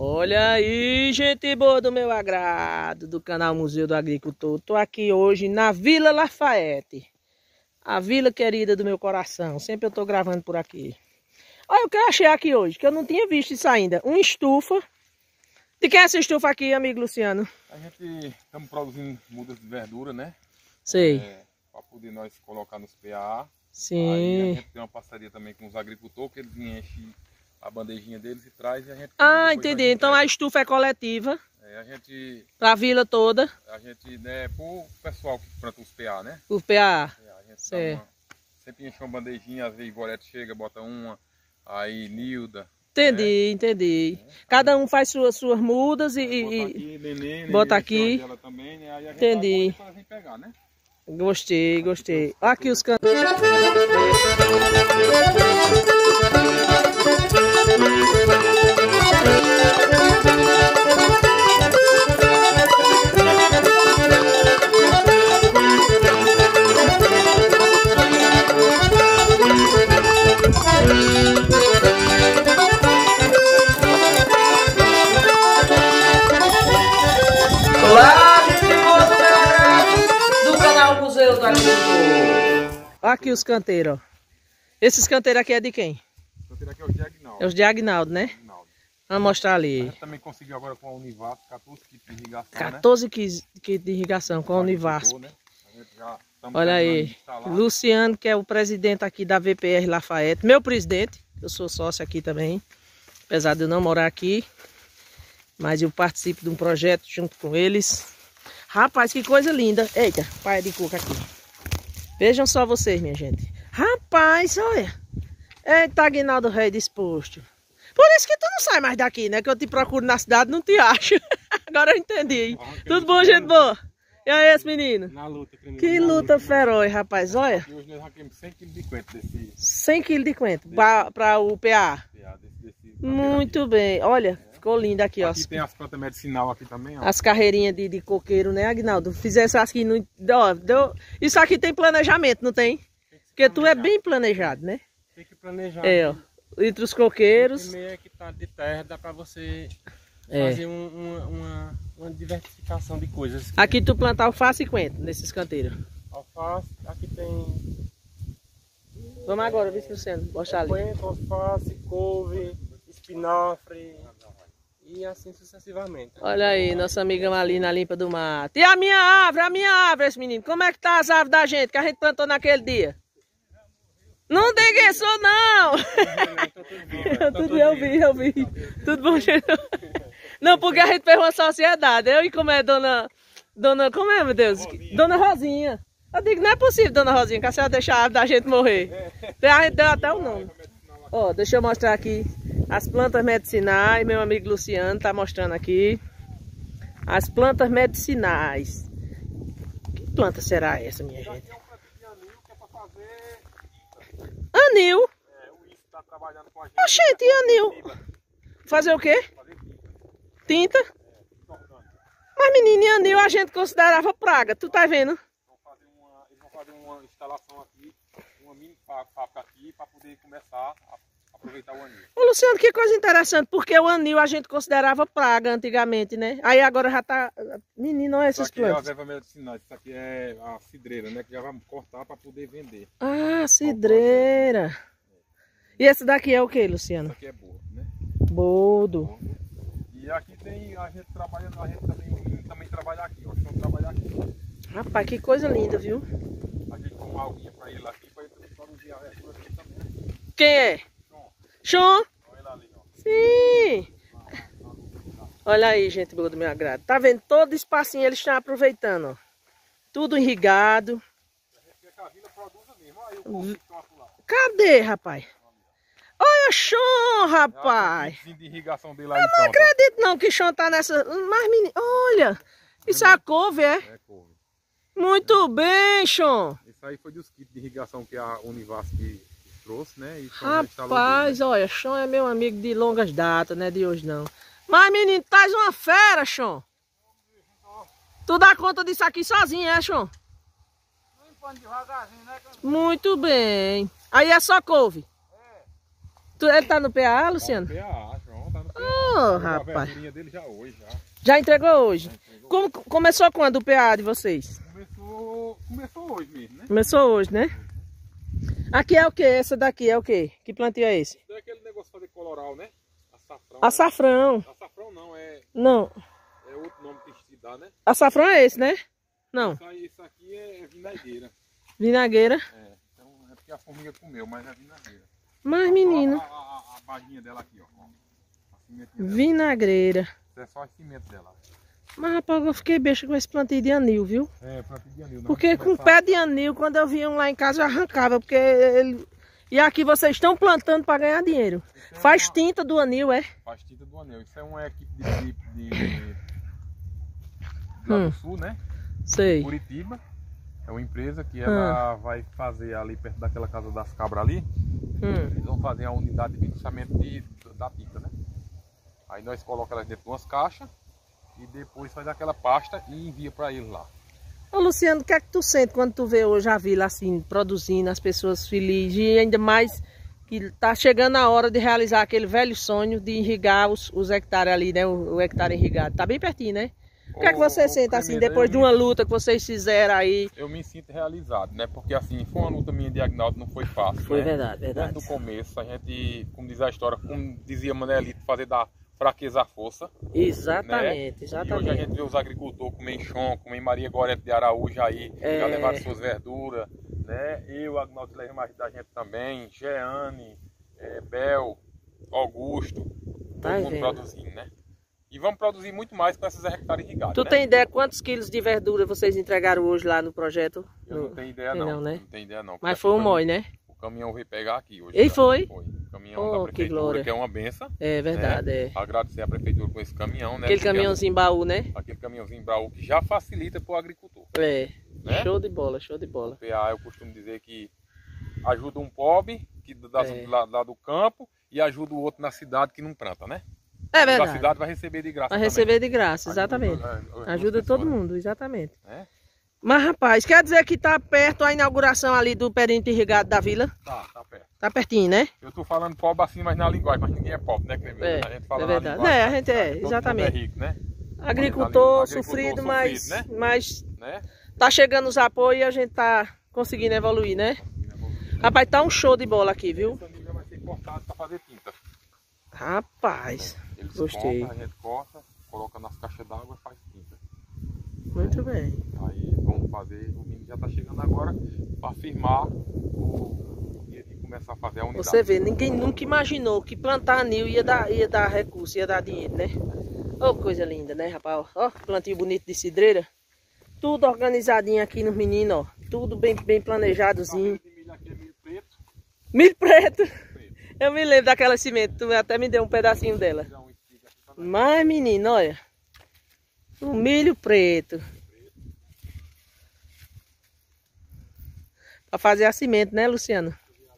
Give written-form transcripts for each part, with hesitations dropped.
Olha aí, gente boa do meu agrado, do canal Museu do Agricultor. Tô aqui hoje na Vila Lafayette, a vila querida do meu coração. Sempre eu tô gravando por aqui. Olha o que eu achei aqui hoje, que eu não tinha visto isso ainda. Uma estufa. De quem é essa estufa aqui, amigo Luciano? A gente estamos produzindo mudas de verdura, né? Sei. Para poder nós colocar nos PA. Sim. Aí a gente tem uma parceria também com os agricultores, que eles enchem a bandejinha deles e traz e a gente... Ah, entendi. Então a estufa é coletiva. A gente... Pra vila toda. A gente, né, pro pessoal que planta os PA, né? Os PA. A gente sempre enche uma bandejinha, às vezes Gorete chega, bota uma, aí Nilda. Entendi, entendi. Cada um faz suas mudas Bota aqui, neném, bota aqui. Ela também, né? Aí a gente Entendi. vem pegar, né? Gostei, gostei. Olha aqui os cantos. Olá, gente boa do meu agrado, do canal Museu do Agricultor. Aqui os canteiros, ó. Esses canteiros aqui é de quem? Esse canteiro aqui é o de Agnaldo. É os de Agnaldo, né? Agnaldo. Vamos mostrar A ali. gente também conseguiu agora com a Univac 14 kits de irrigação, 14 kits de irrigação com a Univasp. Né? A gente já Olha aí, Luciano, que é o presidente aqui da VPR Lafayette, meu presidente, eu sou sócio aqui também, apesar de eu não morar aqui, mas eu participo de um projeto junto com eles. Rapaz, que coisa linda. Eita, paia de coco aqui. Vejam só vocês, minha gente. Rapaz, olha. Eita, Aguinaldo Rei disposto. Por isso que tu não sai mais daqui, né? Que eu te procuro na cidade, não te acho. Agora eu entendi. Tudo bom, gente boa? E aí, esse menino? Na luta, que luta feroz, rapaz, olha. E hoje nós arrancamos 100 kg de coentro desse... 100 kg de coentro para o PA. Muito bem, olha, ficou lindo aqui, ó. Aqui tem as plantas medicinal aqui também, ó. As carreirinhas de coqueiro, né, Agnaldo? Fizesse aqui no... Ó, isso aqui tem planejamento, não tem? Porque tu é bem planejado, né? Tem que planejar. É, ó. Entre os coqueiros. Meio hectare de terra dá para você fazer uma diversificação de coisas. Aqui tu planta alface e coentro nesses canteiros. Alface, aqui tem... Vamos agora, Vice Luciano, mostrar ali. Coentro, alface, couve, espinafre e assim sucessivamente. Olha aí, nossa amiga Malina limpa do mato. E a minha árvore, esse menino. Como é que tá as árvores da gente que a gente plantou naquele dia? Não diga isso não! Tudo eu vi. Tudo bom, gente? Não, porque a gente fez uma sociedade. Eu e como é dona... Como é, meu Deus? Dona Rosinha. Eu digo, não é possível, dona Rosinha, que a senhora deixa a árvore da gente morrer. A gente deu até o nome. Ó, deixa eu mostrar aqui as plantas medicinais. Meu amigo Luciano tá mostrando aqui. As plantas medicinais. Que planta será essa, minha gente? Anil? O Isso tá trabalhando com a gente. Oxente, e anil? Fazer o quê? Tinta? Mas menino, e anil a gente considerava praga, tu tá vendo? Eles vão fazer uma instalação aqui, uma mini fábrica aqui, para poder começar a aproveitar o anil. Ô Luciano, que coisa interessante, porque o anil a gente considerava praga antigamente, né? Aí agora já tá... Menino, olha essas plantas. Isso aqui é a erva medicinal, isso aqui é a cidreira, né? Que já vai cortar para poder vender. Ah, cidreira. E esse daqui é o que, Luciano? Isso aqui é boa, né? Boldo. E aqui tem a gente trabalhando, a gente também trabalha aqui, ó. Vamos trabalhar aqui. Rapaz, que coisa linda, viu? A gente põe uma alguinha para ele aqui, para ele produzir a verdura aqui também. Quem é? Chon? Olha ele ali, ó. Sim! Olha aí, gente boa do meu agrado. Tá vendo? Todo espacinho eles estão aproveitando, ó. Tudo irrigado. A vila produz mesmo. Olha aí o povo que estão lá. Cadê, rapaz? Olha Chon, rapaz! De irrigação dele Eu não acredito não que Chon tá nessa... Mas, menino, olha! Isso é a couve, é? É couve. Muito bem, Chon! Isso aí foi dos kits de irrigação que a Univasp trouxe, né? E rapaz, dele, né? Olha, Chon é meu amigo de longas datas, não é de hoje não. Mas, menino, tu és uma fera, Chon! Tu dá conta disso aqui sozinho, é, Chon? Devagarzinho, né? Muito bem. Aí é só couve? Ele tá no PA, Luciano? PA, João, tá no PA. Ô, A rapaz. verdurinha dele já hoje, já. Já entregou hoje? Já entregou. Começou quando o PA de vocês? Começou hoje mesmo, né? Começou hoje, né? Aqui é o que? Essa daqui é o que? Que plantio é esse? Então é aquele negócio de fazer coloral, né? Açafrão. Açafrão. Né? Açafrão não, é Não. outro nome que se dá, né? Açafrão é esse, né? Não. Isso aqui é vinagueira. Vinagueira. É, então é porque a formiga comeu, mas é vinagueira. Mas, menino. A barrinha dela aqui, ó. A sementinha dela. Vinagreira. Isso é só a semente dela. Mas, rapaz, eu fiquei besta com esse plantio de anil, viu? É, plantio de anil. Porque com pé de anil, quando eu vinha um lá em casa, eu arrancava. Porque ele... E aqui vocês estão plantando para ganhar dinheiro. Faz tinta do anil, é? Faz tinta do anil. Isso é uma equipe lá do sul, né? Sei. Curitiba. É uma empresa que ela vai fazer ali perto daquela casa das cabras ali. Eles vão fazer a unidade de beneficiamento da tinta, né? Aí nós colocamos elas dentro de umas caixas e depois faz aquela pasta e envia para eles lá. Ô Luciano, o que é que tu sente quando tu vê hoje a vila assim, produzindo, as pessoas felizes e ainda mais que tá chegando a hora de realizar aquele velho sonho de irrigar os hectares ali, né? O hectare irrigado. Tá bem pertinho, né? O que é que você sente assim, depois de uma luta que vocês fizeram aí? Eu me sinto realizado, né? Porque assim, foi uma luta minha de Agnaldo, não foi fácil. Foi, né? verdade, verdade. Desde o começo, a gente, como diz a história, como dizia Manelito, fazer da fraqueza à força. Exatamente, né? exatamente. E hoje a gente vê os agricultores como em Chon, como em Maria Gorete de Araújo aí, já levaram suas verduras, né? Eu, Agnaldo, levei mais da gente também, Jeane, Bel, Augusto, todo mundo produzindo, né? E vamos produzir muito mais com esses hectares irrigados. Tu tem ideia quantos quilos de verdura vocês entregaram hoje lá no projeto? Eu não tenho ideia não, né? Não tenho ideia não. Mas foi um mói, né? O caminhão veio pegar aqui hoje. E foi? Foi. O caminhão da que prefeitura, glória. que é uma benção. É verdade, né? Agradecer a prefeitura com esse caminhão, né? Aquele caminhãozinho baú, né? Aquele caminhãozinho baú que já facilita para o agricultor. É. Né? Show de bola, show de bola. O PA, eu costumo dizer que ajuda um pobre que lá do campo e ajuda o outro na cidade que não planta, né? É verdade. Da cidade vai receber de graça. Vai também. receber de graça, exatamente. Ajuda todo mundo, exatamente. Mas, rapaz, quer dizer que tá perto a inauguração ali do perímetro irrigado da vila? Tá perto. Tá pertinho, né? Eu tô falando pobre assim, mas na linguagem, mas ninguém é pobre, né, Cleber? É, a gente fala é verdade. Na linguagem, a gente todo mundo é rico, né? Agricultor sofrido, mas, né? mas Né? tá chegando os apoios e a gente tá conseguindo evoluir, né? Rapaz, tá um show de bola aqui, viu? Esse anil já vai ser cortado para fazer tinta. Rapaz, Eles gostei. cortam, a gente corta, coloca nas caixas d'água e faz tinta. Muito bem. Aí vamos fazer, o menino já tá chegando agora para firmar o dia de começar a fazer a unidade. Você vê, ninguém nunca imaginou que plantar anil ia dar recurso, ia dar dinheiro, né? Ô, coisa linda, né, rapaz? Ó, plantio bonito de cidreira. Tudo organizadinho aqui nos meninos, ó. Tudo bem planejadozinho. Milho preto. Milho preto. Eu me lembro daquela semente, tu até me deu um pedacinho dela. Mas, menino, olha. O milho preto. Pra fazer a semente, né, Luciano?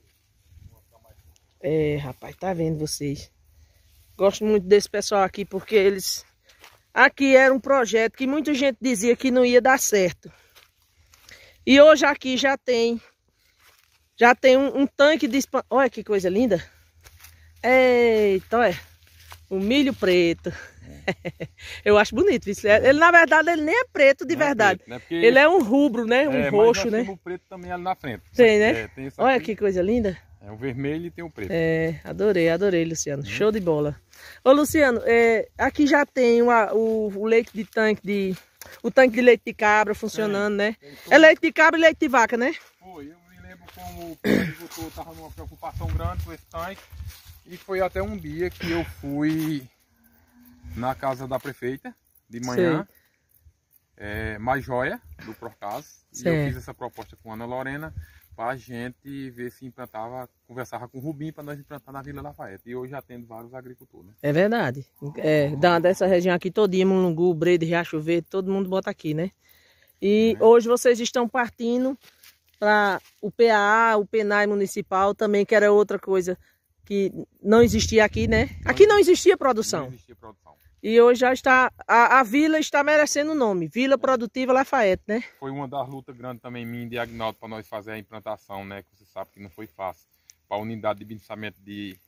É, rapaz, tá vendo vocês. Gosto muito desse pessoal aqui, porque eles... Aqui era um projeto que muita gente dizia que não ia dar certo. E hoje aqui já tem um tanque de... Olha que coisa linda. Eita, olha. O milho preto. Eu acho bonito isso. Ele, na verdade, ele nem é preto de verdade. É preto, né? Ele é um rubro, né? Um roxo, né? Tem o preto também ali na frente. Tem, né? Tem olha que coisa linda. É o vermelho e tem o preto. É, adorei, Luciano. Show de bola. Ô, Luciano, aqui já tem o leite de tanque o tanque de leite de cabra funcionando, né? É leite de cabra e leite de vaca, né? Foi, eu me lembro como o agricultor estava numa preocupação grande com esse tanque. E foi até um dia que eu fui na casa da prefeita, de manhã, mais joia do Procas. E eu fiz essa proposta com a Ana Lorena, para a gente ver se implantava, conversava com o Rubinho para nós implantar na Vila Lafayette. E hoje já tendo vários agricultores, né? É verdade. Dessa região aqui todinha, Mulungu, Brede, Riacho Verde, todo mundo bota aqui, né? E hoje vocês estão partindo para o PA, o PENAI municipal também, que era outra coisa que não existia aqui, né? Aqui não existia produção. Não existia produção. E hoje já está, a vila está merecendo o nome, Vila Produtiva Lafayette, né? Foi uma das lutas grandes também minha de Agnaldo para nós fazer a implantação, né? Que você sabe que não foi fácil. Para a unidade de beneficiamento de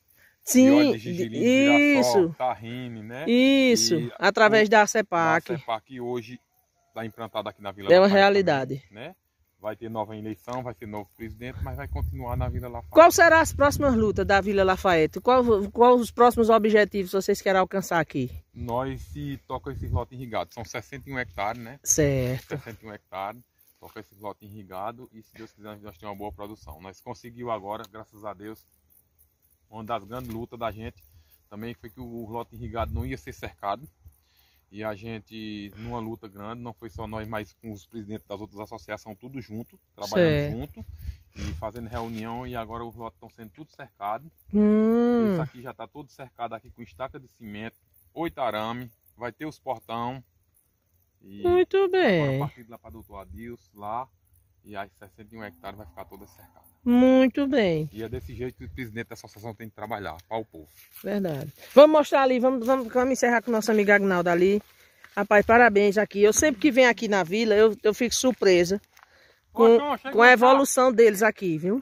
Sim, óleo de gergelim, girassol, isso. tahine, né? Isso, E através da da CEPAC. CEPAC hoje está implantado aqui na Vila É uma Lafayette realidade. também, né? Vai ter nova eleição, vai ter novo presidente, mas vai continuar na Vila Lafayette. Qual serão as próximas lutas da Vila Lafayette? Qual os próximos objetivos vocês querem alcançar aqui? Nós se toca esses lotes irrigados, são 61 hectares, né? Certo. 61 hectares, toca esses lotes irrigados e se Deus quiser nós temos uma boa produção. Nós conseguimos agora, graças a Deus, uma das grandes lutas da gente também foi que o lote irrigado não ia ser cercado. E a gente, numa luta grande, não foi só nós, mas com os presidentes das outras associações, tudo junto, trabalhando junto e fazendo reunião. E agora os lotes estão sendo tudo cercados. Esse aqui já está todo cercado aqui com estaca de cimento, 8 arame, vai ter os portão. E muito bem. Agora a partir de lá para o doutor Adilson, lá, e as 61 hectares vai ficar toda cercada. Muito bem. E é desse jeito que o presidente da associação tem que trabalhar, para o povo. Verdade. Vamos mostrar ali, vamos encerrar com o nosso amigo Agnaldo ali. Rapaz, parabéns aqui. Eu sempre que venho aqui na vila, eu fico surpresa com a evolução deles aqui, viu?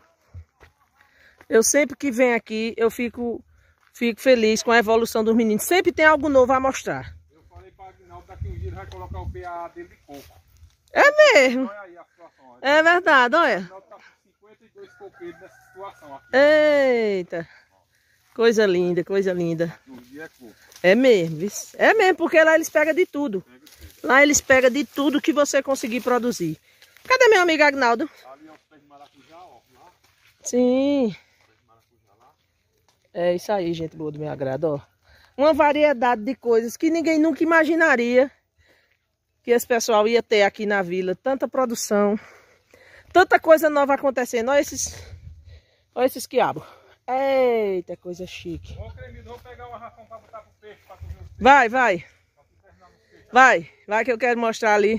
Eu sempre que venho aqui, eu fico feliz com a evolução dos meninos. Sempre tem algo novo a mostrar. Eu falei para o Agnaldo, daqui um dia ele vai colocar o PA dele de coco. É mesmo. Olha aí a situação. É verdade, olha. O Agnaldo está com 52 coqueiros nessa situação aqui. Eita. Coisa linda, coisa linda. Um dia é coco. É mesmo, viu? É mesmo, porque lá eles pegam de tudo. Lá eles pegam de tudo que você conseguir produzir. Cadê meu amigo Agnaldo? Ali, ó, pé de maracujá, ó. Lá. Sim. Pé de maracujá lá. É isso aí, gente boa do meu agrado, ó. Uma variedade de coisas que ninguém nunca imaginaria que esse pessoal ia ter aqui na vila. Tanta produção, tanta coisa nova acontecendo. Olha esses quiabos. Eita, coisa chique. Ô, Cremido, vou pegar uma ração para botar pro peixe, para comer os peixes. Vai que eu quero mostrar ali.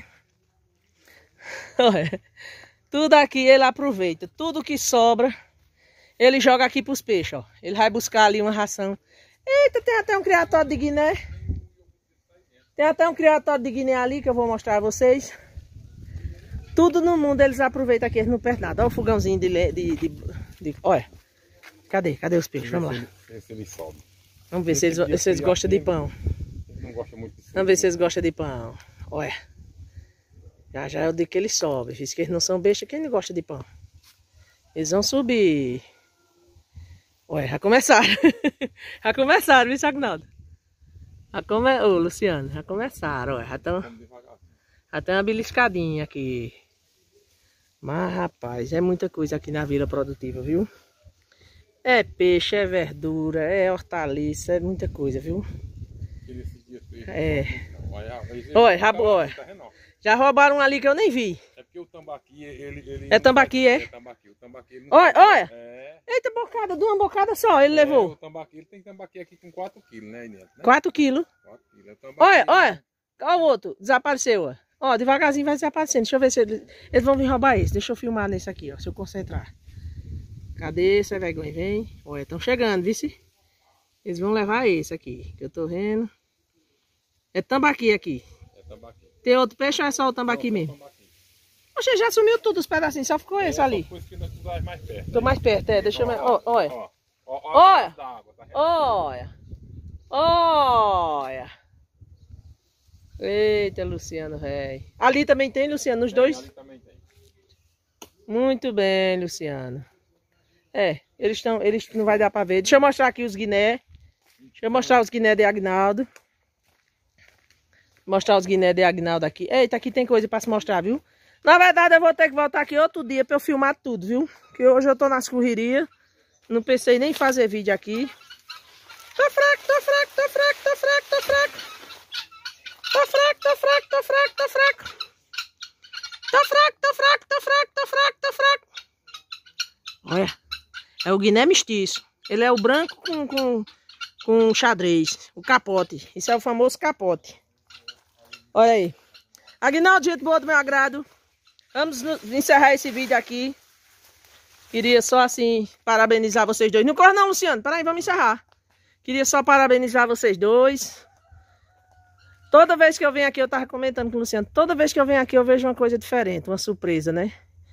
Olha, tudo aqui ele aproveita. Tudo que sobra, ele joga aqui pros peixes, ó. Ele vai buscar ali uma ração. Eita, tem até um criatório de Guiné. Tem até um criatório de Guiné ali que eu vou mostrar a vocês. Tudo no mundo eles aproveitam aqui, eles não perdem nada. Olha o fogãozinho olha. Cadê os peixes? Vamos lá. Vamos ver se eles gostam de pão. Não gosta muito de Vamos ver se eles gostam de pão. Olha. Já eu digo que eles sobem. Diz que eles não são bestas, quem não gosta de pão? Eles vão subir. Olha, já começaram. Já começaram, viu, Agnaldo? Ô, Luciano, já começaram. Olha, já estão uma beliscadinha aqui. Mas, rapaz, é muita coisa aqui na Vila Produtiva, viu? É peixe, é verdura, é hortaliça, é muita coisa, viu? É. Olha, já roubaram um ali que eu nem vi. É porque o tambaqui, ele é tambaqui, é? É tambaqui. O tambaqui ele olha. É. Eita, bocada, de uma bocada só ele levou. O tambaqui, ele tem tambaqui aqui com 4 quilos, né, Inês? 4 quilos. 4 quilos. Olha o outro, desapareceu, ó. Devagarzinho vai desaparecendo. Deixa eu ver se eles vão vir roubar esse. Deixa eu filmar nesse aqui, ó, se eu concentrar. Cadê esse vergonha? Vem. Olha, estão chegando, vice? Eles vão levar esse aqui, que eu tô vendo. É tambaqui aqui. É tambaqui. Tem outro peixe ou é só o tambaqui mesmo? Poxa, já sumiu tudo os pedacinhos, só ficou esse ali. Mais perto, tô mais perto, deixa eu ver. Olha. Olha. Eita, Luciano, véi. Ali também tem, Luciano, nos dois? Ali também tem. Muito bem, Luciano. Eles não vai dar pra ver. Deixa eu mostrar aqui os guiné. Deixa eu mostrar os guiné de Agnaldo. Mostrar os guiné de Agnaldo aqui. Eita, aqui tem coisa pra se mostrar, viu? Na verdade, eu vou ter que voltar aqui outro dia pra eu filmar tudo, viu? Porque hoje eu tô nas correrias. Não pensei nem em fazer vídeo aqui. Tô fraco. Olha, é o guiné mestiço. Ele é o branco com xadrez, o capote. Esse é o famoso capote. Olha aí. Agnaldo, gente boa do meu agrado. Vamos encerrar esse vídeo aqui. Queria só assim parabenizar vocês dois. Não corre não, Luciano. Peraí, vamos encerrar. Queria só parabenizar vocês dois. Toda vez que eu venho aqui, eu tava comentando com o Luciano. Toda vez que eu venho aqui, eu vejo uma coisa diferente, uma surpresa, né?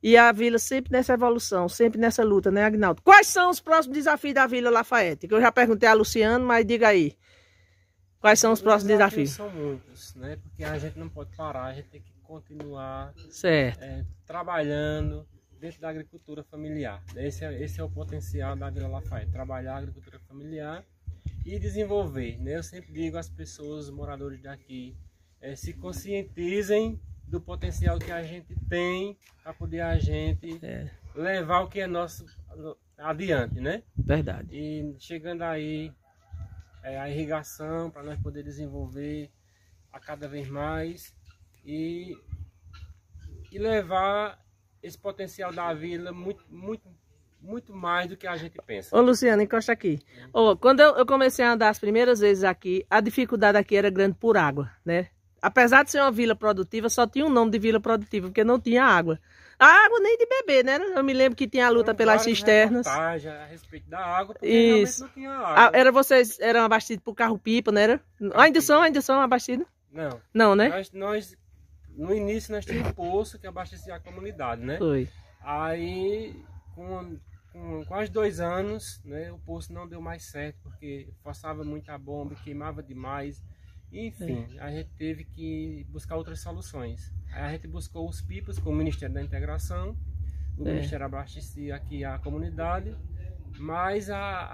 E a vila sempre nessa evolução, sempre nessa luta, né, Agnaldo? Quais são os próximos desafios da Vila Lafayette? Que eu já perguntei a Luciano, mas diga aí. Quais são os próximos desafios? São muitos, né? Porque a gente não pode parar, a gente tem que continuar trabalhando dentro da agricultura familiar. Esse é o potencial da Vila Lafayette, trabalhar a agricultura familiar e desenvolver, né? Eu sempre digo às pessoas, os moradores daqui, se conscientizem do potencial que a gente tem para poder a gente levar o que é nosso adiante, né? Verdade. E chegando aí a irrigação para nós poder desenvolver a cada vez mais e levar esse potencial da vila muito mais do que a gente pensa. Ô Luciano, encosta aqui. Quando eu comecei a andar as primeiras vezes aqui, a dificuldade aqui era grande por água, né? Apesar de ser uma vila produtiva, só tinha um nome de vila produtiva, porque não tinha água. A água nem de beber, né? Eu me lembro que tinha a luta pelas cisternas. A respeito da água, porque realmente não tinha água. Vocês eram abastecidos por carro-pipa, não era? Ainda são abastecidos? Não. Não, né? Nós, no início, nós tínhamos um poço que abastecia a comunidade, né? Foi. Aí, com quase 2 anos, né, o poço não deu mais certo, porque forçava muito a bomba, queimava demais. Enfim, a gente teve que buscar outras soluções. Aí a gente buscou os pipas com o Ministério da Integração. O Ministério abastecia aqui a comunidade, mas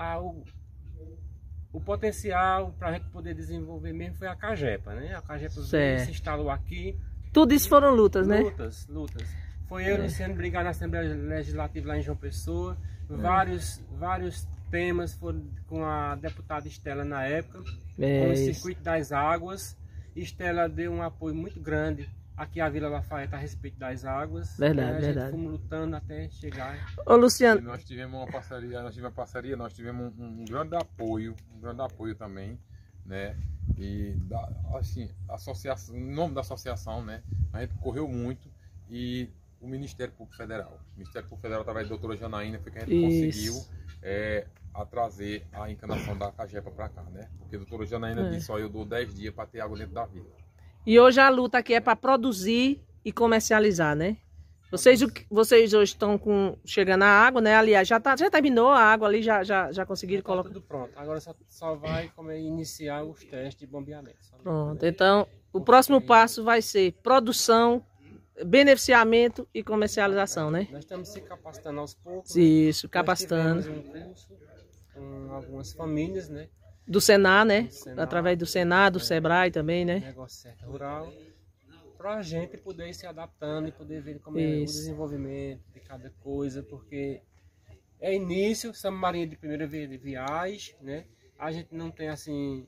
o potencial para a gente poder desenvolver mesmo foi a Cagepa, né? A Cagepa se instalou aqui. Tudo isso foram lutas, né? Lutas. Foi eu e o Luciano brigar na Assembleia Legislativa lá em João Pessoa. Vários temas foram com a deputada Estela na época, com o circuito das águas. Estela deu um apoio muito grande aqui à Vila Lafayette a respeito das águas. Verdade, verdade. Fomos lutando até chegar. Ô Luciano. E nós tivemos uma parceria, nós tivemos um grande apoio também, né? E assim, associação, em nome da associação, né? A gente correu muito e o Ministério Público Federal. O Ministério Público Federal, através da doutora Janaína, foi que a gente conseguiu a trazer a encanação da Cagepa para cá, né? Porque a doutora Janaína disse, eu dou 10 dias para ter água dentro da vila. E hoje a luta aqui é para produzir e comercializar, né? Vocês hoje estão chegando a água, né? Aliás, já terminou a água ali, já conseguiram colocar. Tudo pronto. Agora só vai iniciar os testes de bombeamento. Pronto. Então, o próximo passo vai ser produção, beneficiamento e comercialização, né? Nós estamos se capacitando aos poucos. Isso, capacitando. Nós tivemos um curso com algumas famílias, né? Do Senar, né? Através do Senar, do Sebrae também, né? Negócio certo rural. Para a gente poder ir se adaptando e poder ver como é o desenvolvimento de cada coisa, porque é início, somos marinha de primeira viagem, né? A gente não tem assim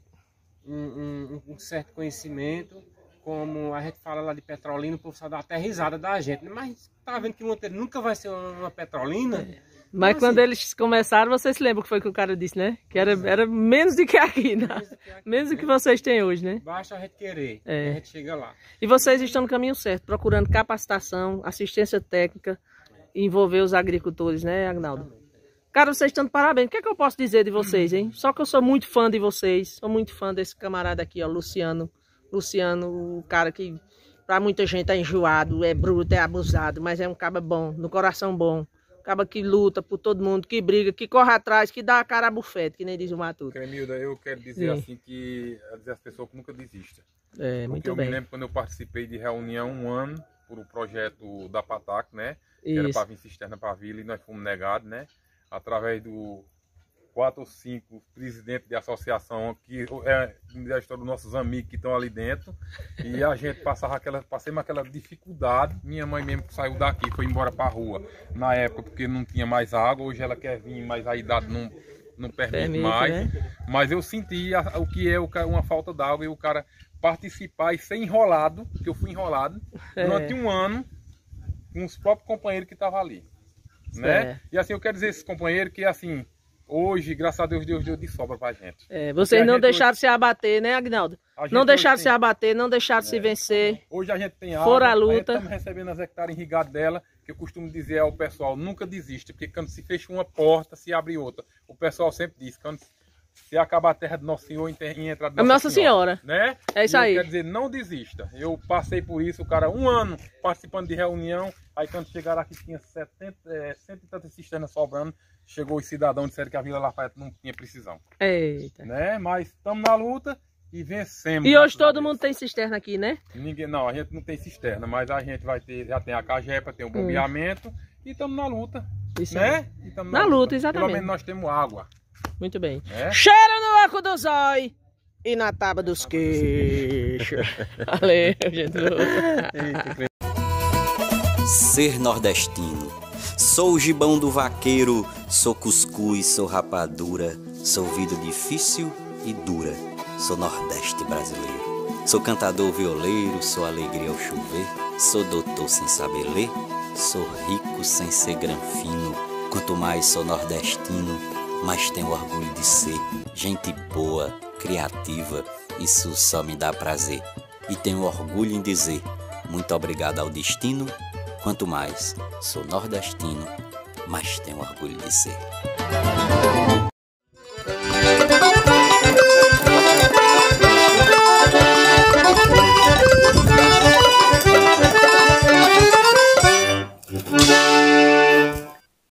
um certo conhecimento, como a gente fala lá de Petrolina, o povo só dá até risada da gente, mas tá vendo que Monteiro nunca vai ser uma Petrolina? Mas quando eles começaram, vocês se lembram o que foi que o cara disse, né? Que era menos do que aqui, né? Menos do que vocês têm hoje, né? Basta a gente querer, a gente chega lá. E vocês estão no caminho certo, procurando capacitação, assistência técnica, e envolver os agricultores, né, Agnaldo? Cara, vocês estão de parabéns. O que é que eu posso dizer de vocês, hein? Só que eu sou muito fã de vocês, sou muito fã desse camarada aqui, ó, Luciano. Luciano, o cara que pra muita gente é enjoado, é bruto, é abusado, mas é um cara bom, no coração bom. Acaba que luta por todo mundo, que briga, que corre atrás, que dá a cara a bufete, que nem diz o Matuto. Cremilda, eu quero dizer assim que dizer às pessoas que nunca desistam. Muito bem. Eu me lembro quando eu participei de reunião 1 ano por o projeto da PATAC, né? Que era para vir cisterna para a vila e nós fomos negados, né? Através do 4 ou 5 presidentes de associação que é a história dos nossos amigos que estão ali dentro, e a gente passei aquela dificuldade. Minha mãe mesmo saiu daqui, foi embora para a rua na época porque não tinha mais água. Hoje ela quer vir, mas a idade não permite mais, né? Mas eu senti o que é uma falta d'água, e o cara participar e ser enrolado, porque eu fui enrolado durante 1 ano com os próprios companheiros que estavam ali, né? E assim, eu quero dizer a esses companheiros que assim, hoje, graças a Deus deu de sobra pra gente. Vocês não deixaram se abater, né, Agnaldo? Não deixaram se abater, não deixaram se vencer. Hoje a gente tem água, fora a luta. Estamos recebendo as hectares irrigadas dela, que eu costumo dizer ao pessoal, nunca desiste, porque quando se fecha uma porta, se abre outra. O pessoal sempre diz, quando se acabar a terra do Nosso Senhor em entrar de Nossa Senhora. Né? É isso aí. Quer dizer, não desista. Eu passei por isso, o cara, 1 ano participando de reunião, aí quando chegaram aqui tinha 100 e tantas cisternas sobrando, chegou os cidadãos e disseram que a Vila Lafayette não tinha precisão. Eita. Né? Mas estamos na luta e vencemos. E hoje todo mundo tem cisterna aqui, né? Ninguém, não, a gente não tem cisterna, mas a gente vai ter, já tem a cajepa, tem o bombeamento e estamos na luta. Isso né? aí. E tamo Na luta, exatamente. Pelo menos nós temos água. Muito bem. É? Cheiro no oco do zói e na tábua dos queixos. Valeu, gente. Ser nordestino. Sou o gibão do vaqueiro, sou cuscuz, sou rapadura, sou vida difícil e dura, sou nordeste brasileiro. Sou cantador violeiro, sou alegria ao chover, sou doutor sem saber ler, sou rico sem ser granfino. Quanto mais sou nordestino, mais tenho orgulho de ser. Gente boa, criativa, isso só me dá prazer. E tenho orgulho em dizer muito obrigado ao destino. Quanto mais sou nordestino, mais tenho orgulho de ser.